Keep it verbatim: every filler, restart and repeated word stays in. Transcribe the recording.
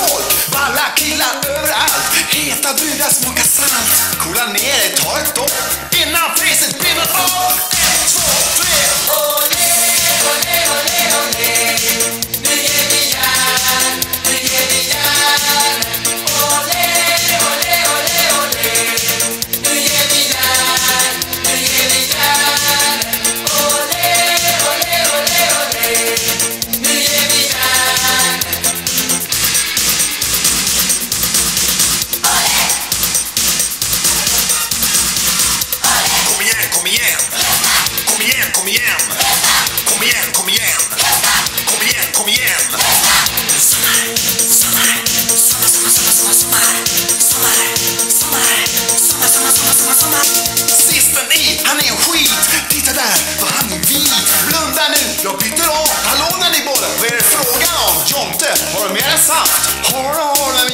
folk, balla killar överallt. Heta brudar smakar salt. Kola ner det, ta ett dopp innan priset blir något av. Ett, två, tre. Olé, olé, olé, olé. Nu ger vi järn, nu ger vi järn. Olé, olé, olé, olé. Nu ger vi järn, nu ger vi järn. Olé, olé, olé, olé. Nu ger vi järn. Kom igen, kom igen. Kom igen, kom igen. Kom igen, kom igen. Kom igen, kom igen. Sommar, sommar, sommar, sommar, sommar, sommar, sommar, sommar, sommar, sommar, sommar, sommar, sommar. Sisten i, han är en skit. Titta där, vad han är vit. Blunda nu, jag byter av. Hallå när ni båda, vad är det frågan om? Jonte, har du mer än saft? Har du, har du